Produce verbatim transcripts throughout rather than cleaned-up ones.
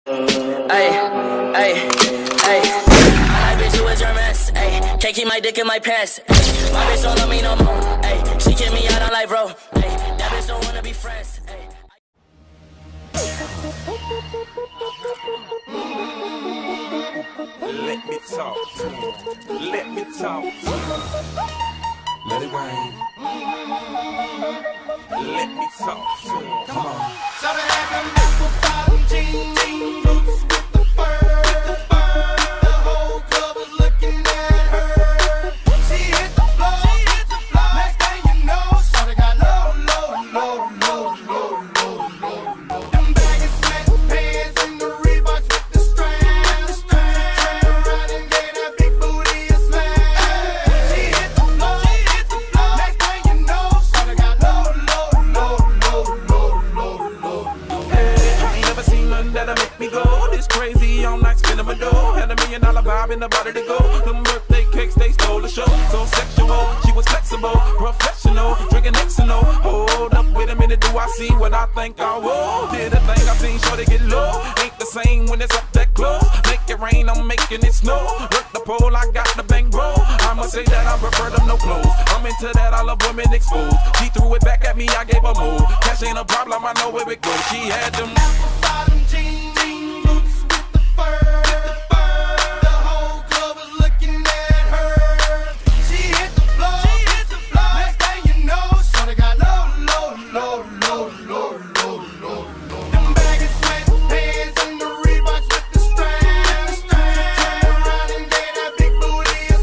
Ay, ay, ay. My bitch, who is your mess? Ay, can't keep my dick in my pants. Ay, my bitch don't love me no more. Ay, she kick me out on life, bro. Ay, that bitch don't wanna be friends. Ay. Let me talk to you. Let me talk to you. Let it rain. Let me talk to you. Come on. So they have them apple bottom jeans, boots with the fur, the fur. The whole club was looking at her. She hit the floor, she hit the floor. Next thing you know, shawty got low, low, low, low, low, low, low, low. Them baggy sweatpants and the Reeboks with the strands, strands. Turn around and gave that big booty a smash. She hit the floor, she hit the floor. Next thing you know, shawty got low, low, low, low, low, low, low. Hey, I ain't never seen nothing that'll make me go this crazy all night spinning my dough. Had a million dollar vibe in the body to go. Them birthday cakes, they stole the show. So sexual, she was flexible, professional, drinking X and O. Hold up, wait a minute, do I see what I think I will? Did a thing I seen, sure they get low. Ain't the same when it's up that close. Make it rain, I'm making it snow. Work the pole, I got the bang roll. I'ma say that I prefer them no clothes. I'm into that, I love women exposed. She threw it back at me, I gave her move. Cash ain't a problem, I know where it goes. She had them apple bottom jeans, jeans, boots with the fur, the fur. The whole club was looking at her. She hit the floor, she hit the floor. Next thing you know, shawty got low, low, low, low, low, low, low, low. Them baggy sweatpants and the Reeboks with the strands, strands. Turn around and gave that big booty a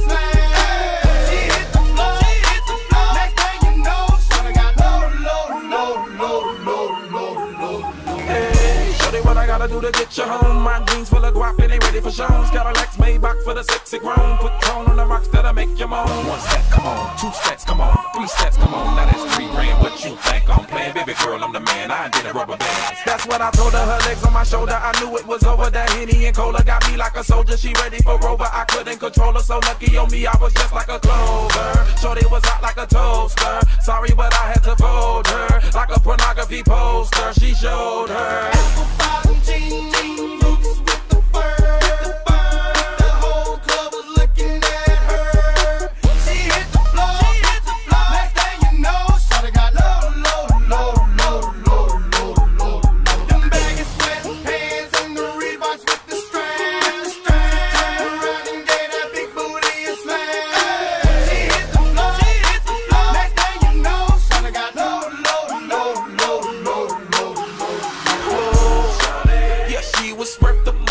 smash. She hit the floor, she hit the floor. Next thing you know, shawty got low, low, low, low, low, low, low. Hey, shawty, what I gotta do to get you home? My jeans full of guap and they ready for shows. Cadillacs Maybach for the sexy grown. Put tone on the rocks that'll make you moan. One step, come on. Two steps, come on. Three steps, come on. Now that's three grand. What you think I'm playing? Baby girl, I'm the man. I did a rubber band. That's what I told her. Her legs on my shoulder. I knew it was over. That Henny and Cola got me like a soldier. She ready for Rover. I couldn't control her. So lucky on me, I was just like a clover. Shorty was hot like a toaster. Sorry, but I had to fold her like a pornography poster. She showed her apple bottom jeans, jeans, boots with the fur, the fur. The whole club was looking at her. She hit the floor, she hit the floor. Next thing you know, shawty got low, low, low, low, low, low, low, low. Them baggy sweatpants and the Reeboks with the strands, strands. Turn around and gave that big booty a smash. She hit the floor, she hit the floor. Next thing you know, shawty got low, low, low, low, low, low, low. Yeah, she was worth the